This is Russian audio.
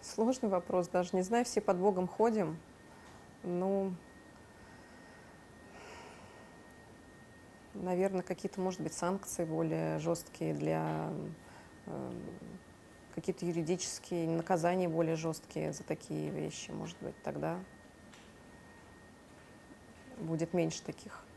Сложный вопрос, даже не знаю, все под Богом ходим. Ну, наверное, какие-то, может быть, санкции более жесткие для эм, какие-то юридические наказания более жесткие за такие вещи, может быть, тогда будет меньше таких